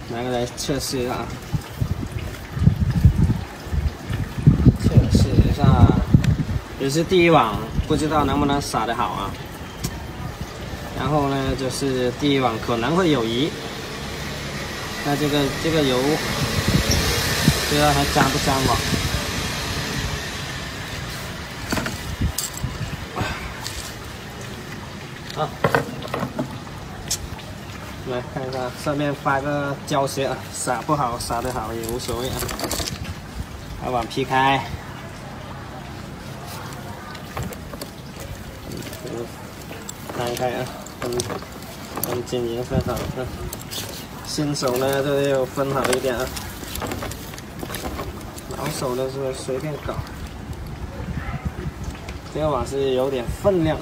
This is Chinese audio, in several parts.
拿过来测试一下，测试一下，也是第一网，不知道能不能撒得好啊。然后呢，就是第一网可能会有疑，那这个油，不知道还粘不粘网。 啊，来看一下，上面发个教学啊，撒不好撒得好也无所谓啊。把网劈开，摊开啊，分均匀分好啊。新手呢就要分好一点啊，老手的是随便搞。这个网是有点分量啊。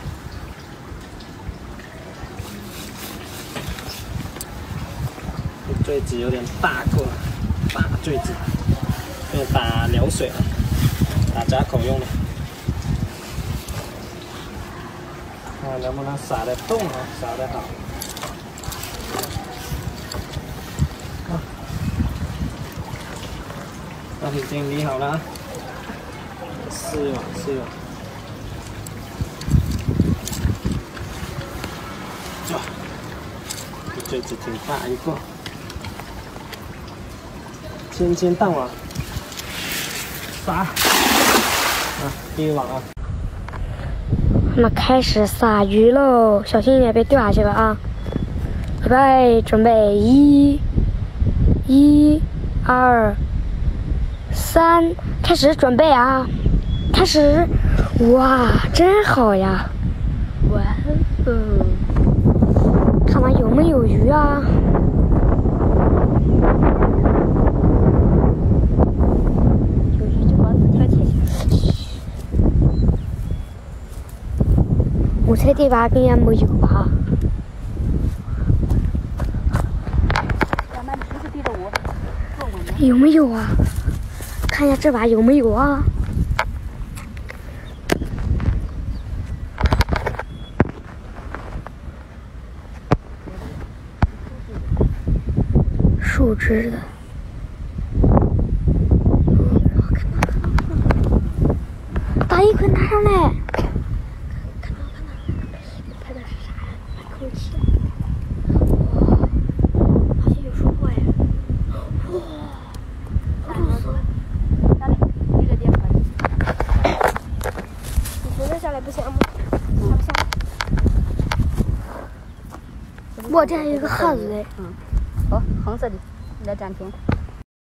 坠子有点大个，大坠子，用打流水了，打闸口用的，看能不能撒得动啊，撒得好。那已经理好了，试网。这坠子挺大一个。 轻轻荡网，撒啊，第一网啊！ 我们开始撒鱼喽，小心一点，别掉下去了啊！预备，准备，1、2、3，开始准备啊！开始，哇，真好呀！哇哦，看看有没有鱼啊？ 我猜这把应该没有吧？有没有啊？看一下这把有没有啊？树枝的。把一捆拿上来。 我这还有个盒子嘞。 好，红色的，来暂停。